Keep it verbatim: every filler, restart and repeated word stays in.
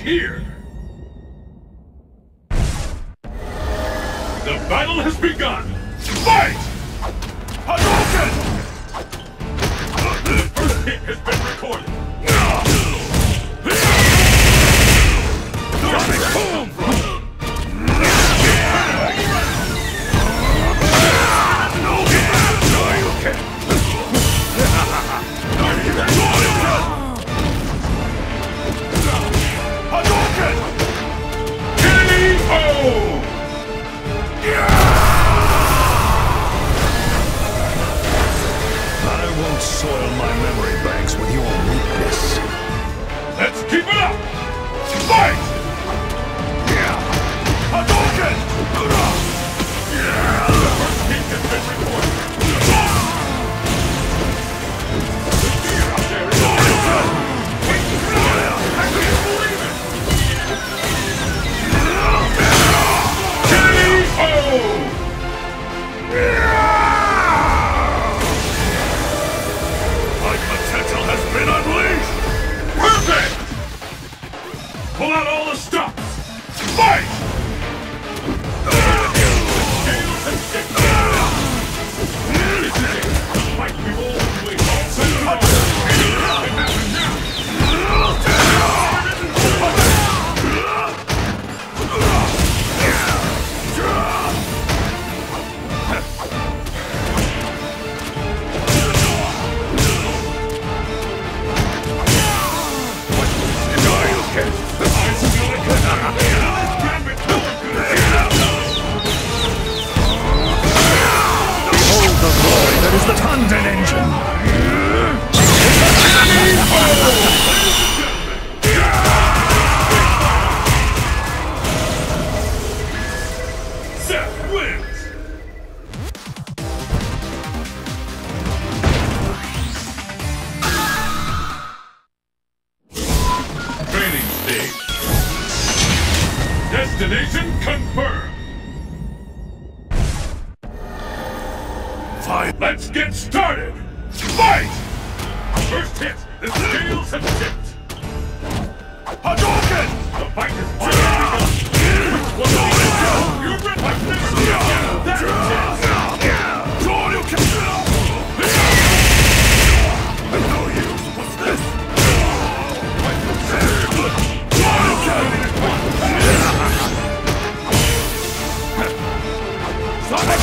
here! The battle has begun! Fight! Hadouken! The first hit has been recorded! Boom! Soil my memory banks with your weakness. Let's keep it up! Fight! Yeah! Hadouken! Yeah! The first hit has been recorded. The fear up there is all wait! I can't believe it! K O! Yeah! Has been unleashed! Perfect! Pull out all the stops! Fight! Scales and sticks! This is it! The fight we've all been waiting for! It can happen now! That is the Tundon engine! Seth wins! Training stage. Destination confirmed! Let's get started! Fight! First hit, the scales have tipped! Hadouken! The fight is already begun! Which one will you go? You're ready! I've never seen it! That's it! I know you! What's this? Hadouken!